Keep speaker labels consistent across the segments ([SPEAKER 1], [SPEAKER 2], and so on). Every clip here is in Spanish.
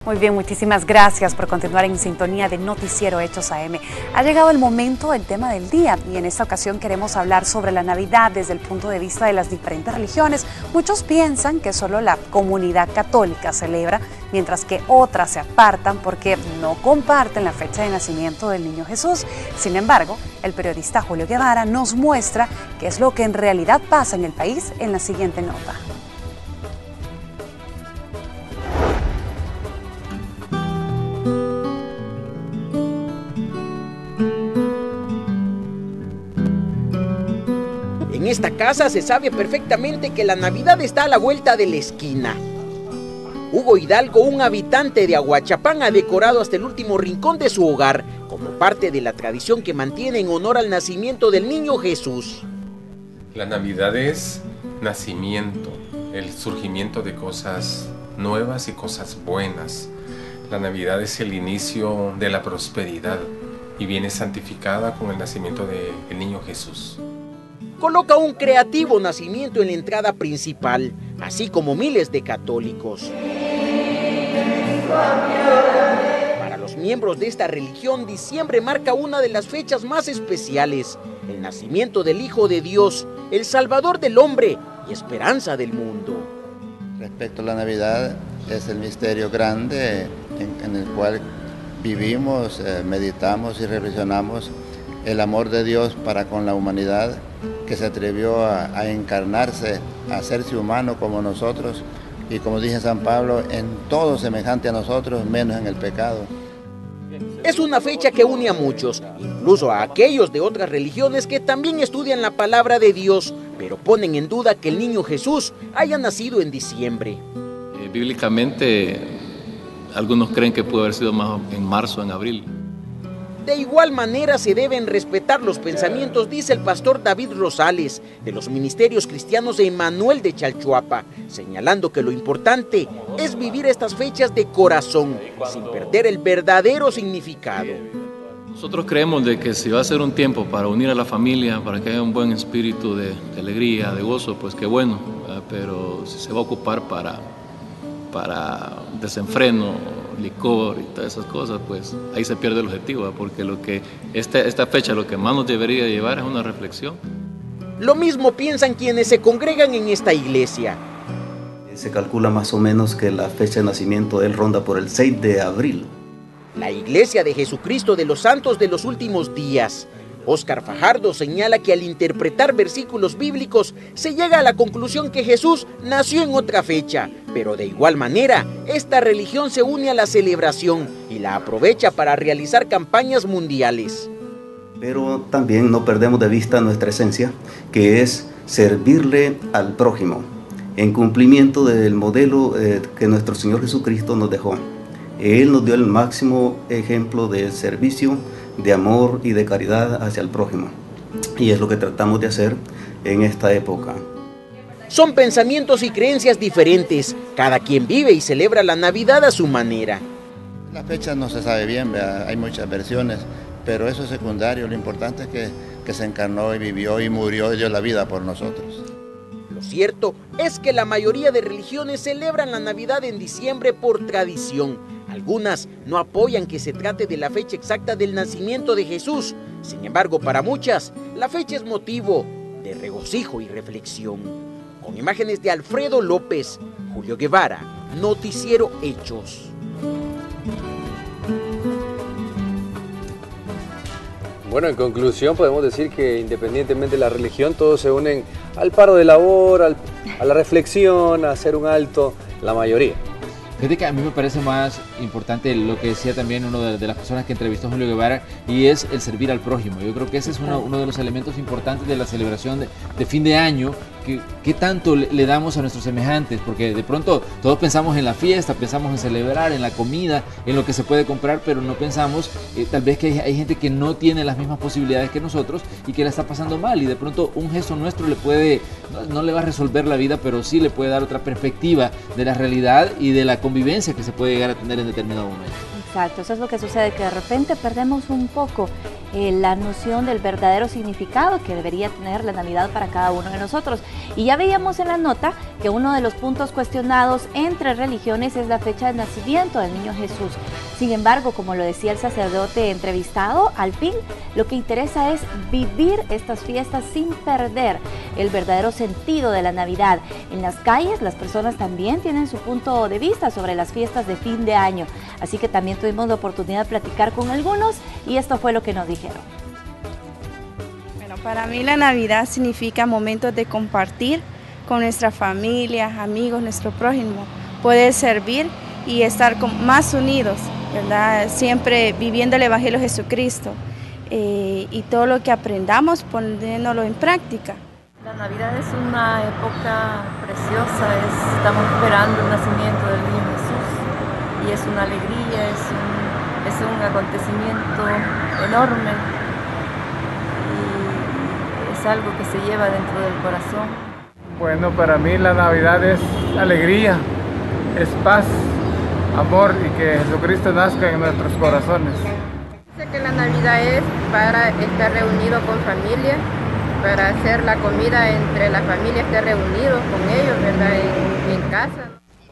[SPEAKER 1] Muy bien, muchísimas gracias por continuar en sintonía de Noticiero Hechos AM. Ha llegado el momento del tema del día y en esta ocasión queremos hablar sobre la Navidad desde el punto de vista de las diferentes religiones. Muchos piensan que solo la comunidad católica celebra, mientras que otras se apartan porque no comparten la fecha de nacimiento del niño Jesús. Sin embargo, el periodista Julio Guevara nos muestra qué es lo que en realidad pasa en el país en la siguiente nota.
[SPEAKER 2] En esta casa se sabe perfectamente que la Navidad está a la vuelta de la esquina. Hugo Hidalgo, un habitante de Aguachapán, ha decorado hasta el último rincón de su hogar como parte de la tradición que mantiene en honor al nacimiento del niño Jesús.
[SPEAKER 3] La Navidad es nacimiento, el surgimiento de cosas nuevas y cosas buenas. La Navidad es el inicio de la prosperidad y viene santificada con el nacimiento del niño Jesús.
[SPEAKER 2] Coloca un creativo nacimiento en la entrada principal, así como miles de católicos. Para los miembros de esta religión, diciembre marca una de las fechas más especiales, el nacimiento del Hijo de Dios, el Salvador del hombre y esperanza del mundo.
[SPEAKER 4] Respecto a la Navidad, es el misterio grande en el cual vivimos, meditamos y reflexionamos el amor de Dios para con la humanidad, que se atrevió a encarnarse, a hacerse humano como nosotros, y como dice San Pablo, en todo semejante a nosotros, menos en el pecado.
[SPEAKER 2] Es una fecha que une a muchos, incluso a aquellos de otras religiones que también estudian la palabra de Dios, pero ponen en duda que el niño Jesús haya nacido en diciembre.
[SPEAKER 5] Bíblicamente, algunos creen que puede haber sido más en marzo, en abril.
[SPEAKER 2] De igual manera se deben respetar los pensamientos, dice el pastor David Rosales, de los Ministerios Cristianos de Emmanuel de Chalchuapa, señalando que lo importante es vivir estas fechas de corazón, sin perder el verdadero significado.
[SPEAKER 5] Nosotros creemos de que si va a ser un tiempo para unir a la familia, para que haya un buen espíritu de alegría, de gozo, pues qué bueno, pero si se va a ocupar para desenfreno, licor y todas esas cosas, pues ahí se pierde el objetivo, porque esta fecha lo que más nos debería llevar es una reflexión.
[SPEAKER 2] Lo mismo piensan quienes se congregan en esta iglesia.
[SPEAKER 6] Se calcula más o menos que la fecha de nacimiento de él ronda por el 6 de abril.
[SPEAKER 2] La Iglesia de Jesucristo de los Santos de los Últimos Días. Óscar Fajardo señala que al interpretar versículos bíblicos se llega a la conclusión que Jesús nació en otra fecha, pero de igual manera esta religión se une a la celebración y la aprovecha para realizar campañas mundiales.
[SPEAKER 6] Pero también no perdemos de vista nuestra esencia, que es servirle al prójimo, en cumplimiento del modelo que nuestro Señor Jesucristo nos dejó. Él nos dio el máximo ejemplo de servicio, de amor y de caridad hacia el prójimo. Y es lo que tratamos de hacer en esta época.
[SPEAKER 2] Son pensamientos y creencias diferentes. Cada quien vive y celebra la Navidad a su manera.
[SPEAKER 4] La fecha no se sabe bien, ¿verdad? Hay muchas versiones, pero eso es secundario. Lo importante es que se encarnó y vivió y murió y dio la vida por nosotros.
[SPEAKER 2] Lo cierto es que la mayoría de religiones celebran la Navidad en diciembre por tradición. Algunas no apoyan que se trate de la fecha exacta del nacimiento de Jesús. Sin embargo, para muchas, la fecha es motivo de regocijo y reflexión. Con imágenes de Alfredo López, Julio Guevara, Noticiero Hechos.
[SPEAKER 7] Bueno, en conclusión podemos decir que independientemente de la religión, todos se unen al paro de labor, a la reflexión, a hacer un alto, la mayoría.
[SPEAKER 8] Fíjate que a mí me parece más importante lo que decía también uno de las personas que entrevistó a Julio Guevara, y es el servir al prójimo. Yo creo que ese es uno de los elementos importantes de la celebración de fin de año. ¿Qué tanto le damos a nuestros semejantes? Porque de pronto todos pensamos en la fiesta, pensamos en celebrar, en la comida, en lo que se puede comprar, pero no pensamos tal vez que hay gente que no tiene las mismas posibilidades que nosotros y que la está pasando mal, y de pronto un gesto nuestro no le va a resolver la vida, pero sí le puede dar otra perspectiva de la realidad y de la convivencia que se puede llegar a tener en determinado momento.
[SPEAKER 9] Exacto, eso es lo que sucede, que de repente perdemos un poco la noción del verdadero significado que debería tener la Navidad para cada uno de nosotros. Y ya veíamos en la nota que uno de los puntos cuestionados entre religiones es la fecha de nacimiento del niño Jesús. Sin embargo, como lo decía el sacerdote entrevistado, al fin lo que interesa es vivir estas fiestas sin perder el verdadero sentido de la Navidad. En las calles las personas también tienen su punto de vista sobre las fiestas de fin de año, así que también tuvimos la oportunidad de platicar con algunos y esto fue lo que nos dijeron.
[SPEAKER 10] Bueno, para mí la Navidad significa momentos de compartir con nuestra familia, amigos, nuestro prójimo, poder servir y estar más unidos, ¿verdad? Siempre viviendo el Evangelio de Jesucristo y todo lo que aprendamos poniéndolo en práctica.
[SPEAKER 11] La Navidad es una época preciosa, estamos esperando el nacimiento del niño Jesús y es una alegría, es un acontecimiento enorme y es algo que se lleva dentro del corazón.
[SPEAKER 12] Bueno, para mí la Navidad es alegría, es paz, amor y que Jesucristo nazca en nuestros corazones.
[SPEAKER 13] Sé que la Navidad es para estar reunido con familia, para hacer la comida entre la familia, estar reunidos con ellos, ¿verdad? En casa.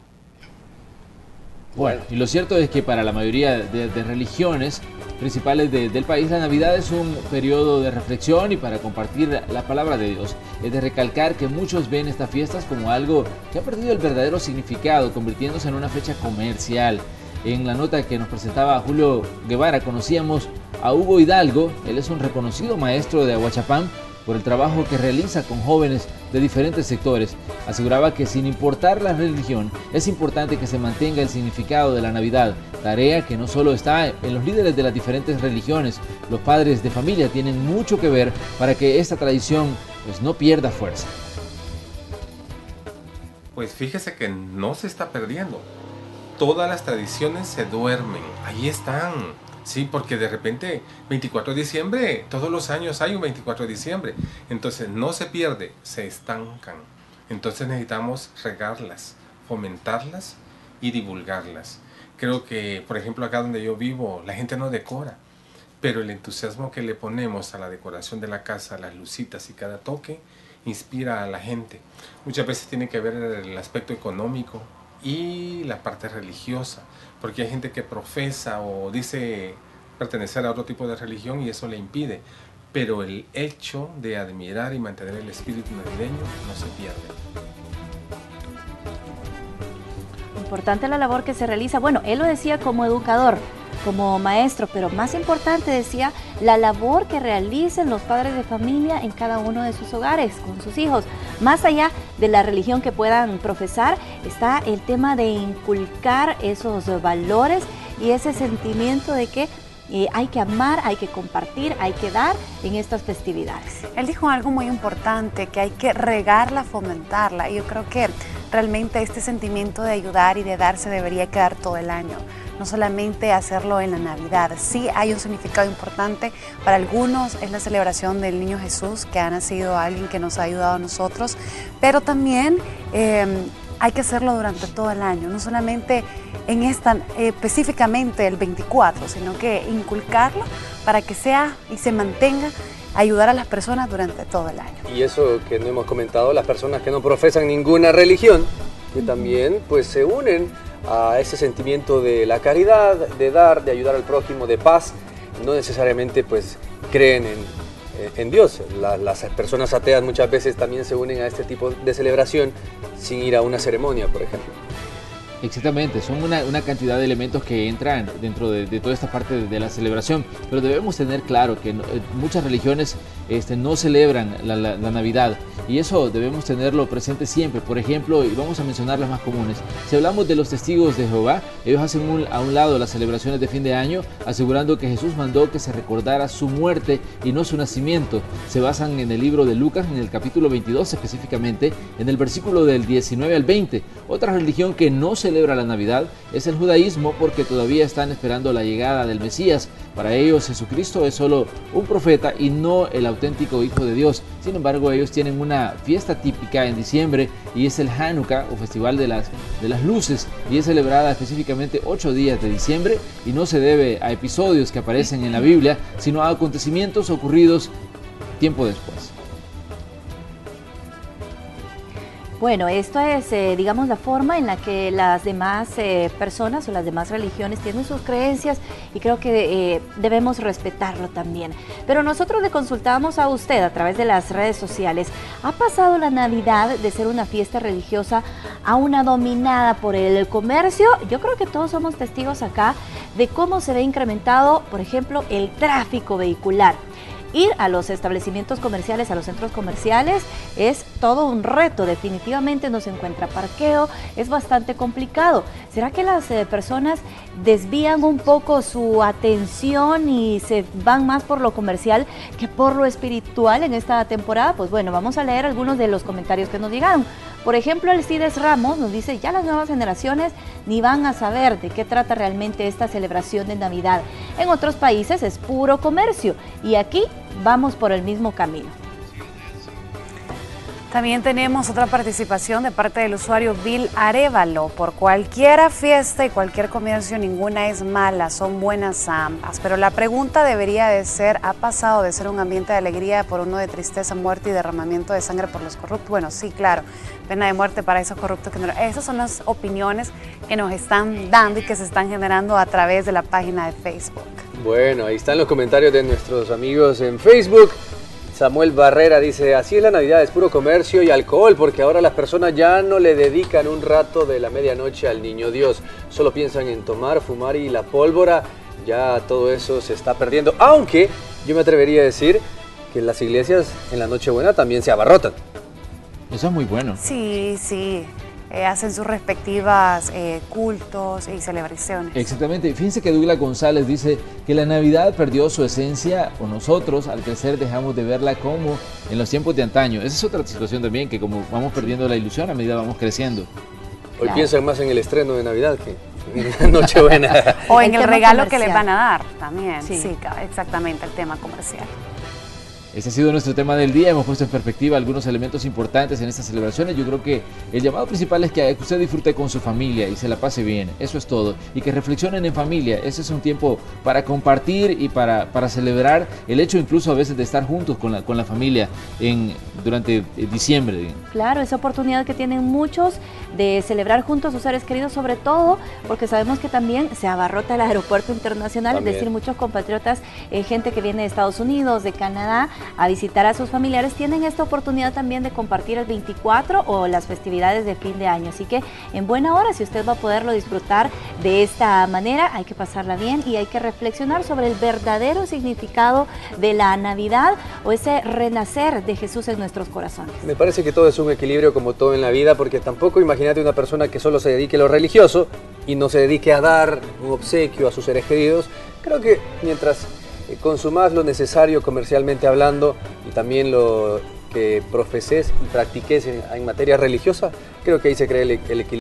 [SPEAKER 8] Bueno, y lo cierto es que para la mayoría de religiones principales del país, la Navidad es un periodo de reflexión y para compartir la palabra de Dios. Es de recalcar que muchos ven estas fiestas como algo que ha perdido el verdadero significado, convirtiéndose en una fecha comercial. En la nota que nos presentaba Julio Guevara conocíamos a Hugo Hidalgo. Él es un reconocido maestro de Ahuachapán por el trabajo que realiza con jóvenes de diferentes sectores. Aseguraba que sin importar la religión, es importante que se mantenga el significado de la Navidad, tarea que no solo está en los líderes de las diferentes religiones. Los padres de familia tienen mucho que ver para que esta tradición pues no pierda fuerza.
[SPEAKER 3] Pues fíjese que no se está perdiendo. Todas las tradiciones se duermen, ahí están. Sí, porque de repente 24 de diciembre, todos los años hay un 24 de diciembre. Entonces no se pierde, se estancan. Entonces necesitamos regarlas, fomentarlas y divulgarlas. Creo que, por ejemplo, acá donde yo vivo, la gente no decora. Pero el entusiasmo que le ponemos a la decoración de la casa, las lucitas y cada toque, inspira a la gente. Muchas veces tiene que ver el aspecto económico y la parte religiosa, porque hay gente que profesa o dice pertenecer a otro tipo de religión y eso le impide, pero el hecho de admirar y mantener el espíritu navideño no se pierde.
[SPEAKER 9] Importante la labor que se realiza, bueno, él lo decía como educador, como maestro, pero más importante decía la labor que realicen los padres de familia en cada uno de sus hogares, con sus hijos. Más allá de la religión que puedan profesar, está el tema de inculcar esos valores y ese sentimiento de que hay que amar, hay que compartir, hay que dar en estas festividades.
[SPEAKER 1] Él dijo algo muy importante, que hay que regarla, fomentarla, y yo creo que realmente este sentimiento de ayudar y de dar se debería quedar todo el año. No solamente hacerlo en la Navidad. Sí hay un significado importante. Para algunos es la celebración del Niño Jesús, que ha nacido alguien que nos ha ayudado a nosotros, pero también hay que hacerlo durante todo el año, no solamente en específicamente el 24, sino que inculcarlo para que sea y se mantenga, ayudar a las personas durante todo el año.
[SPEAKER 7] Y eso que no hemos comentado, las personas que no profesan ninguna religión, que también pues se unen a ese sentimiento de la caridad, de dar, de ayudar al prójimo, de paz. No necesariamente pues creen en Dios. Las personas ateas muchas veces también se unen a este tipo de celebración sin ir a una ceremonia, por ejemplo.
[SPEAKER 8] Exactamente, son una cantidad de elementos que entran dentro de toda esta parte de la celebración, pero debemos tener claro que muchas religiones no celebran la Navidad y eso debemos tenerlo presente siempre. Por ejemplo, y vamos a mencionar las más comunes, si hablamos de los testigos de Jehová, ellos hacen a un lado las celebraciones de fin de año, asegurando que Jesús mandó que se recordara su muerte y no su nacimiento. Se basan en el libro de Lucas, en el capítulo 22 específicamente, en el versículo del 19 al 20. Otra religión que no celebra la Navidad es el judaísmo, porque todavía están esperando la llegada del Mesías. Para ellos Jesucristo es solo un profeta y no el autor auténtico Hijo de Dios. Sin embargo, ellos tienen una fiesta típica en diciembre y es el Hanukkah o Festival de las Luces, y es celebrada específicamente 8 días de diciembre y no se debe a episodios que aparecen en la Biblia, sino a acontecimientos ocurridos tiempo después.
[SPEAKER 9] Bueno, esto es, digamos, la forma en la que las demás personas o las demás religiones tienen sus creencias, y creo que debemos respetarlo también. Pero nosotros le consultamos a usted a través de las redes sociales. ¿Ha pasado la Navidad de ser una fiesta religiosa a una dominada por el comercio? Yo creo que todos somos testigos acá de cómo se ve incrementado, por ejemplo, el tráfico vehicular. Ir a los establecimientos comerciales, a los centros comerciales, es todo un reto. Definitivamente no se encuentra parqueo, es bastante complicado. ¿Será que las personas desvían un poco su atención y se van más por lo comercial que por lo espiritual en esta temporada? Pues bueno, vamos a leer algunos de los comentarios que nos llegaron. Por ejemplo, Alcides Ramos nos dice: ya las nuevas generaciones ni van a saber de qué trata realmente esta celebración de Navidad. En otros países es puro comercio y aquí vamos por el mismo camino.
[SPEAKER 1] También tenemos otra participación de parte del usuario Bill Arevalo. Por cualquier fiesta y cualquier comercio, ninguna es mala, son buenas ambas. Pero la pregunta debería de ser: ¿ha pasado de ser un ambiente de alegría por uno de tristeza, muerte y derramamiento de sangre por los corruptos? Bueno, sí, claro, pena de muerte para esos corruptos. Esas son las opiniones que nos están dando y que se están generando a través de la página de Facebook.
[SPEAKER 7] Bueno, ahí están los comentarios de nuestros amigos en Facebook. Samuel Barrera dice: así es la Navidad, es puro comercio y alcohol, porque ahora las personas ya no le dedican un rato de la medianoche al niño Dios, solo piensan en tomar, fumar y la pólvora. Ya todo eso se está perdiendo, aunque yo me atrevería a decir que las iglesias en la Nochebuena también se abarrotan.
[SPEAKER 8] Eso es muy bueno.
[SPEAKER 1] Sí, sí. Hacen sus respectivas cultos y celebraciones.
[SPEAKER 8] Exactamente. Fíjense que Douglas González dice que la Navidad perdió su esencia, o nosotros al crecer dejamos de verla como en los tiempos de antaño. Esa es otra situación también, que como vamos perdiendo la ilusión a medida vamos creciendo.
[SPEAKER 7] Hoy piensan más en el estreno de Navidad que en la Nochebuena.
[SPEAKER 1] O en el regalo que les van a dar también. Sí, exactamente, el tema comercial.
[SPEAKER 8] Ese ha sido nuestro tema del día. Hemos puesto en perspectiva algunos elementos importantes en estas celebraciones. Yo creo que el llamado principal es que usted disfrute con su familia y se la pase bien. Eso es todo. Y que reflexionen en familia. Ese es un tiempo para compartir y para celebrar el hecho incluso a veces de estar juntos con la familia durante diciembre.
[SPEAKER 9] Claro, esa oportunidad que tienen muchos de celebrar juntos a sus seres queridos, sobre todo porque sabemos que también se abarrota el aeropuerto internacional. Es decir, muchos compatriotas, gente que viene de Estados Unidos, de Canadá, a visitar a sus familiares, tienen esta oportunidad también de compartir el 24 o las festividades de fin de año. Así que en buena hora, si usted va a poderlo disfrutar de esta manera, hay que pasarla bien y hay que reflexionar sobre el verdadero significado de la Navidad o ese renacer de Jesús en nuestros corazones.
[SPEAKER 7] Me parece que todo es un equilibrio, como todo en la vida, porque tampoco imagínate una persona que solo se dedique a lo religioso y no se dedique a dar un obsequio a sus seres queridos. Creo que mientras consumas lo necesario comercialmente hablando y también lo que profeses y practiques en materia religiosa, creo que ahí se crea el equilibrio.